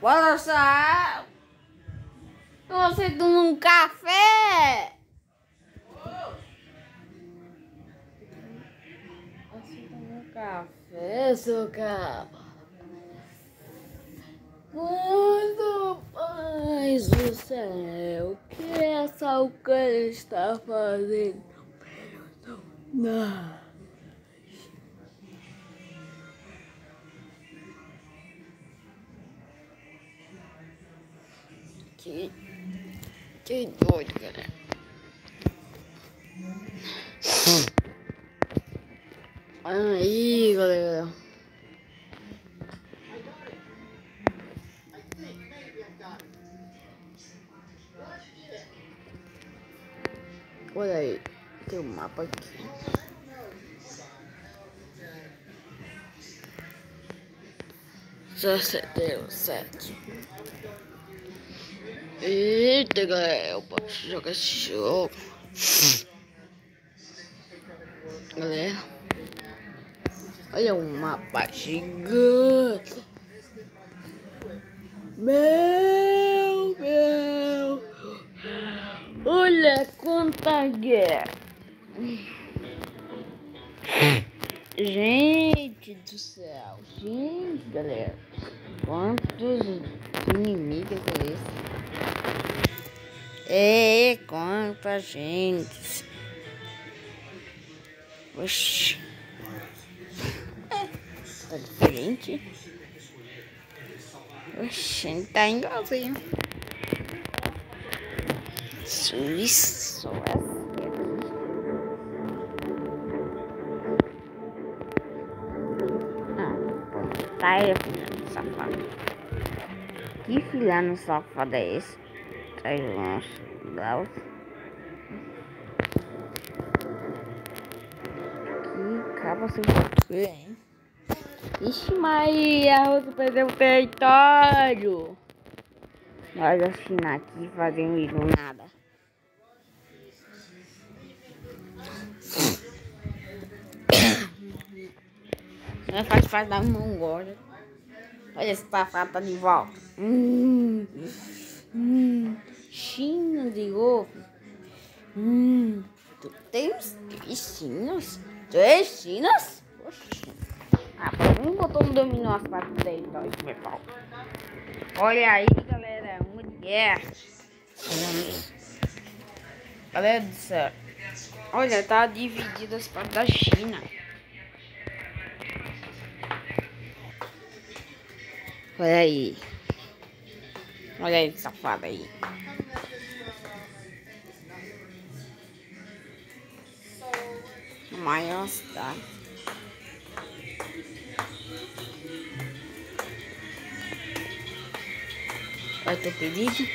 Bora sair. Você toma um café? Você toma um café, seu cara? Quando faz o céu, o que essa Ucrânia está fazendo? Não. Que doido, galera. Aí, galera. Olha aí, tem um mapa aqui. Já deu 7. Eita, galera, eu posso jogar esse jogo. Galera, olha um mapa gigante. Meu. Olha quanta guerra. Gente do céu. Gente, galera. Quantos inimigos é esse? É, quanta gente. Oxi. Tá diferente? Oxi, tá igualzinho. Isso é. Tá aí, filhando safado. Que filhando safado é esse? Tá aí, Blaus. Que cabo sem você, hein? Ixi, Maria, você perdeu o território. Nós a China aqui fazendo isso nada. Não faz parte da Mongólia. Olha esse safado tá de volta. China de novo. Tu tens 3 Chinas? 3 Chinas? Oxi. Ah, um botou no dominó as partes dele, então isso me pau. Olha aí, galera, uma de guerra. Galera do céu. Olha, tá dividida as partes da China. Olha aí. Olha aí, safado aí. Maior cidade. Vai ter pedido?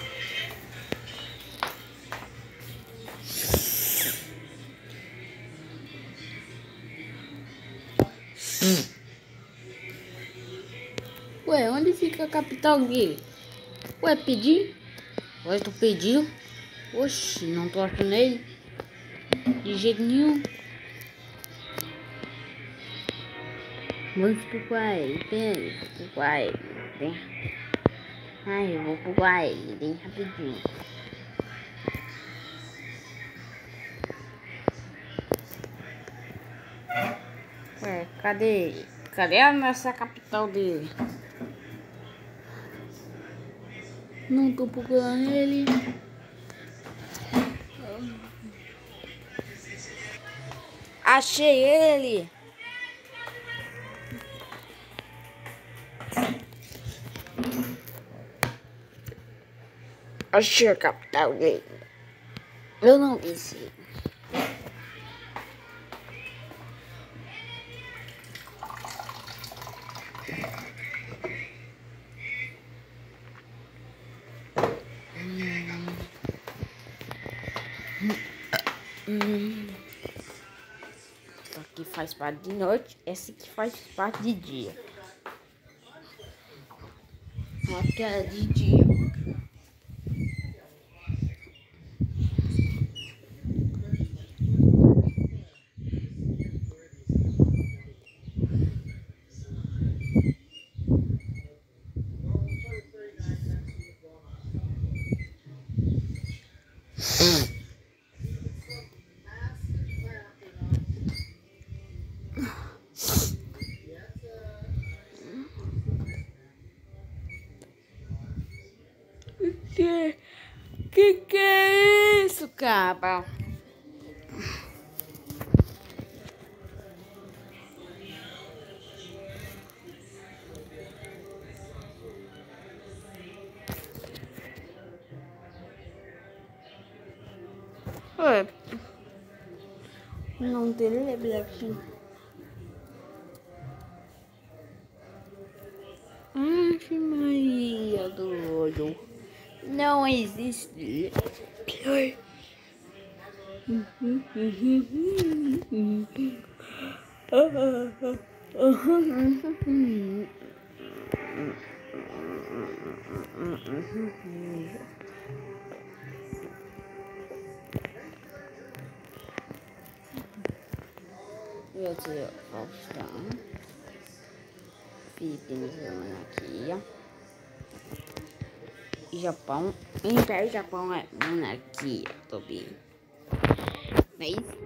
Ué, onde fica a capital dele? Ué, pedi? Ué, tu pediu? Oxi, não tô achando ele. De jeito nenhum. Vamos procurar ele. Peraí, vou procurar ele. Bem... Ai, eu vou procurar ele bem rapidinho. Ué, cadê ele? Cadê a nossa capital dele? Não tô procurando ele. Achei ele. Achei a capital dele. Eu não vi esse. Essa aqui faz parte de noite, essa aqui faz parte de dia. Aqui é de dia. Que é isso, capa? Oi. Não tem aqui. Ave Maria do olho. Não existe. Eu tenho Faustão, Filipinas monarquia, Japão, Império Japão é monarquia também. É isso.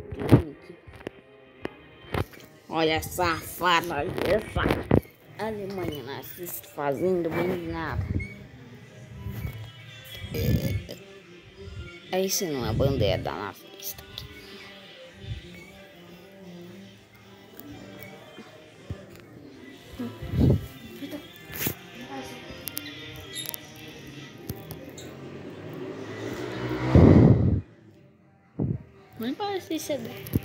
Olha, safada, essa Alemanha nazista fazendo bem de nada. Isso não é bandeira da nazista aqui. Não parece ser.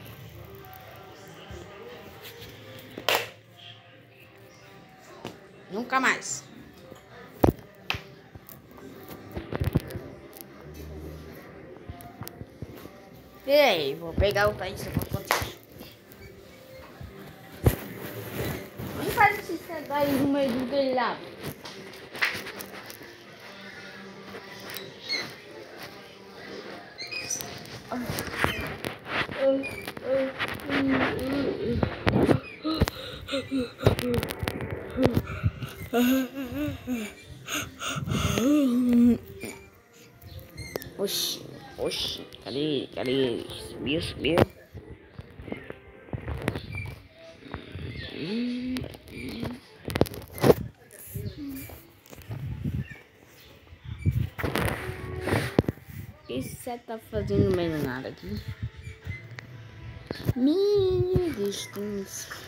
Nunca mais. Ei, vou pegar o Thaís pra contar. Não faz esse cegar aí no meio do telhado. Oxi, cadê ele? Subiu. O que você tá fazendo no meio do nada aqui? Minha distância.